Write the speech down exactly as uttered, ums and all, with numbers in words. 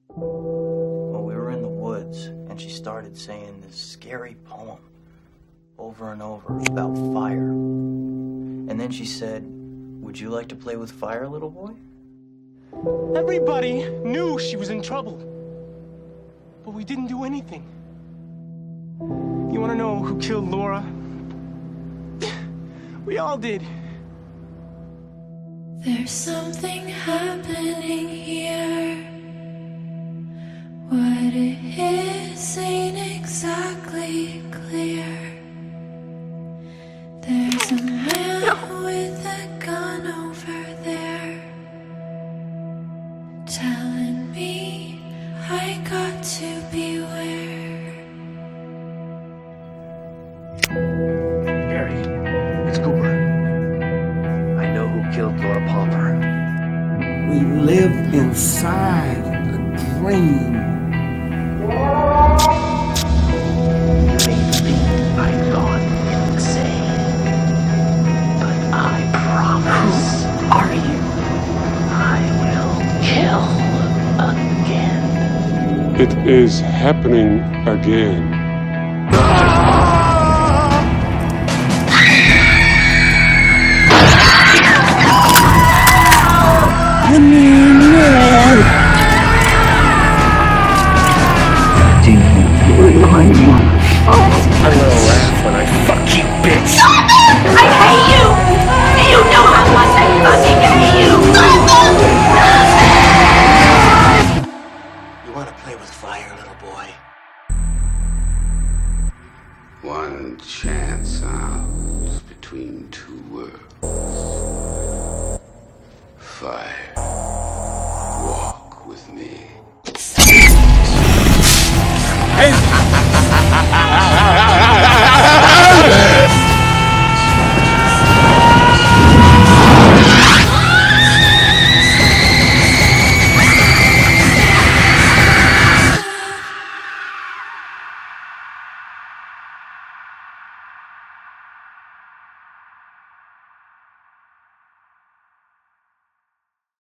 Well, we were in the woods, and she started saying this scary poem over and over about fire. And then she said, "Would you like to play with fire, little boy?" Everybody knew she was in trouble, but we didn't do anything. You want to know who killed Laura? We all did. There's something happening here. What it is ain't exactly clear. There's a man no. with a gun over there, telling me I got to beware. Gary, it's Cooper. I know who killed Laura Palmer. We live inside a dream. Maybe I've gone insane, but I promise. Who are you? I will kill again. It is happening again. Do you really want I'm gonna laugh when I fuck you, bitch. I hate you! You know how much I fucking hate you! You wanna play with fire, little boy? One chance out between two worlds. Fire.